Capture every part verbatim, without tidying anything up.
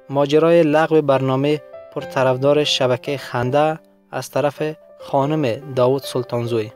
ماجرای لغو برنامه پرطرفدار شبکه خنده از طرف خانم داوود سلطانزوی.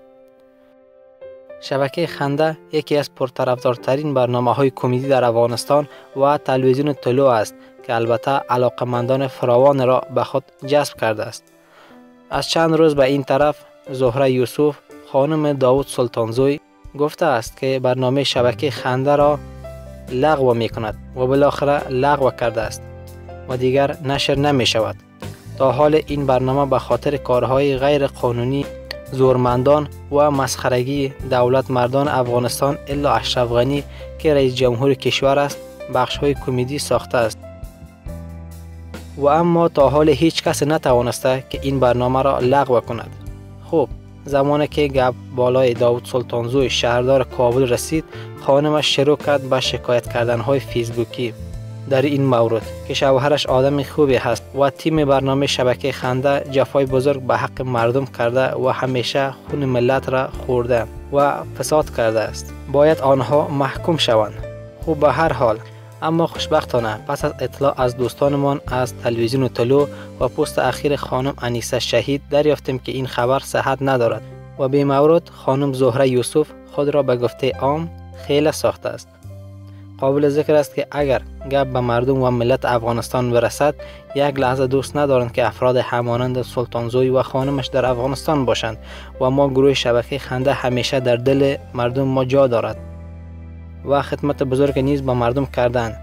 شبکه خنده یکی از پرطرفدارترین برنامه‌های کمدی در افغانستان و تلویزیون طلوع است که البته علاقه‌مندان فراوان را به خود جذب کرده است. از چند روز به این طرف زهره یوسف خانم داوود سلطانزوی گفته است که برنامه شبکه خنده را لغو می کند و بالاخره لغو کرده است و دیگر نشر نمی شود. تا حال این برنامه به خاطر کارهای غیر قانونی زورمندان و مسخرگی دولت مردان افغانستان الا اشرف غنی که رئیس جمهور کشور است بخش‌های کمدی ساخته است و اما تا حال هیچ کس نتوانسته که این برنامه را لغو کند. خب زمانی که گپ بالای داوود سلطانزوی شهردار کابل رسید، خانمش شروع کرد به شکایت کردن‌های فیسبوکی در این مورد که شوهرش آدم خوبی هست و تیم برنامه شبکه خنده جفای بزرگ به حق مردم کرده و همیشه خون ملت را خورده و فساد کرده است. باید آنها محکوم شوند. خوب به هر حال، اما خوشبختانه پس از اطلاع از دوستانمان از تلویزیون طلوع و پست اخیر خانم انیسه شهید دریافتیم که این خبر صحت ندارد و به مورد خانم زهره یوسف خود را به گفته عام خیلی ساخته است. قابل ذکر است که اگر گپ به مردم و ملت افغانستان برسد، یک لحظه دوست ندارند که افراد همانند سلطانزوی و خانمش در افغانستان باشند و ما گروه شبکه خنده همیشه در دل مردم ما جا دارد و خدمت بزرگ نیز به مردم کردند.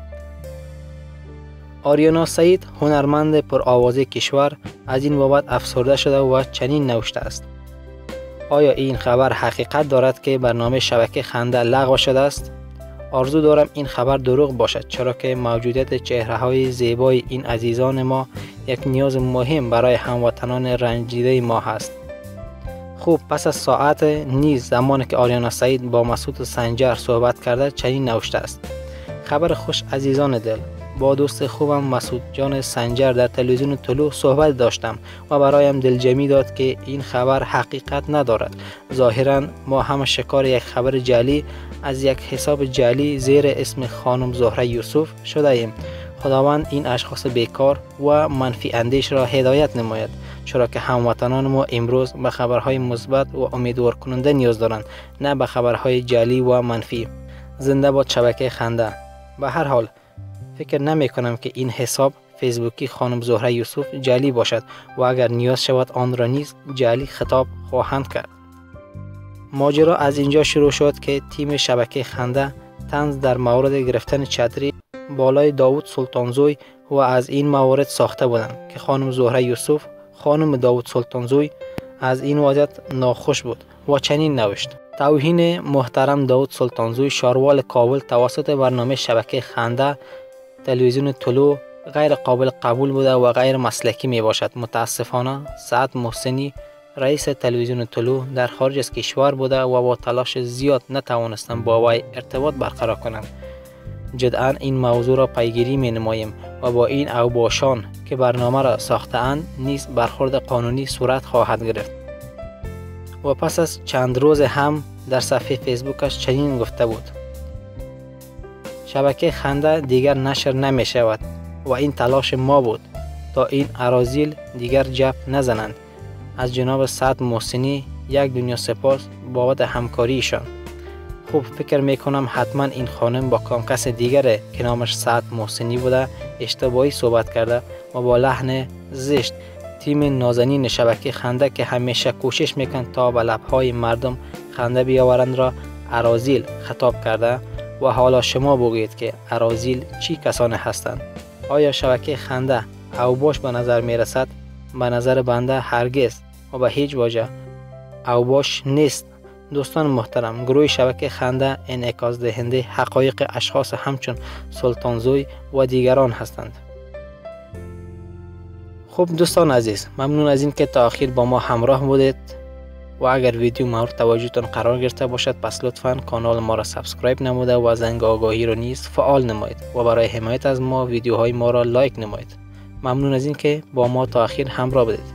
آریانا سعید هنرمند پرآوازه کشور از این بابت افسرده شده و چنین نوشته است: آیا این خبر حقیقت دارد که برنامه شبکه خنده لغو شده است؟ آرزو دارم این خبر دروغ باشد، چرا که موجودیت چهره‌های زیبای این عزیزان ما یک نیاز مهم برای هموطنان رنجیده ما هست. خوب پس از ساعت نیز زمانی که آریانا سعید با مسعود سنجر صحبت کرده چنین نوشته است: خبر خوش عزیزان دل، با دوست خوبم مسعود جان سنجر در تلویزیون طلوع صحبت داشتم و برایم دلجمی داد که این خبر حقیقت ندارد. ظاهرا ما هم شکار یک خبر جعلی از یک حساب جعلی زیر اسم خانم زهره یوسف شده ایم. خداوند این اشخاص بیکار و منفی اندیش را هدایت نماید، چرا که هموطنان ما امروز به خبرهای مثبت و امیدوار کننده نیاز دارند، نه به خبرهای جعلی و منفی. زنده باد شبکه خنده. به هر حال فکر نمی کنم که این حساب فیسبوکی خانم زهره یوسف جعلی باشد و اگر نیاز شود آن را نیز جعلی خطاب خواهند کرد. ماجرا از اینجا شروع شد که تیم شبکه خنده طنز در مورد گرفتن چتری بالای داوود سلطانزوی و از این موارد ساخته بودند که خانم زهره یوسف خانم داوود سلطانزوی از این وضعیت ناخوش بود و چنین نوشت: توهین محترم داوود سلطانزوی شاروال کابل توسط برنامه شبکه خنده تلویزیون طلوع غیر قابل قبول بوده و غیر مسلکی می باشد. متاسفانه سعد محسنی رئیس تلویزیون طلوع در خارج از کشور بوده و با تلاش زیاد نتوانستم با وی ارتباط برقرار کنم. جداً این موضوع را پیگیری می نماییم و با این اوباشان که برنامه را ساخته اند نیز برخورد قانونی صورت خواهد گرفت. و پس از چند روز هم در صفحه فیسبوکش چنین گفته بود: شبکه خنده دیگر نشر نمی شود و این تلاش ما بود تا این اراذیل دیگر جف نزنند. از جناب سعد محسنی یک دنیا سپاس بابت همکاریشان. خوب فکر میکنم حتما این خانم با کام کس دیگره که نامش سعد محسنی بوده اشتباهی صحبت کرده و با لحن زشت تیم نازنین شبکه خنده که همیشه کوشش میکن تا به لبهای مردم خنده بیاورند را اراذیل خطاب کرده. و حالا شما بگویید که اراذیل چی کسانی هستند؟ آیا شبکه خنده اوباش به نظر می رسد؟ به نظر بنده هرگز و به هیچ وجه اوباش نیست. دوستان محترم، گروه شبکه خنده انعکاس دهنده حقایق اشخاص همچون سلطانزوی و دیگران هستند. خب دوستان عزیز، ممنون از این که تا آخر با ما همراه بودید و اگر ویدیو مورد توجهتان قرار گرفته باشد پس لطفاً کانال ما را سابسکرایب نموده و زنگ آگاهی را نیز فعال نمایید و برای حمایت از ما ویدیوهای ما را لایک نمایید. ممنون از این که با ما تا آخر همراه بودید.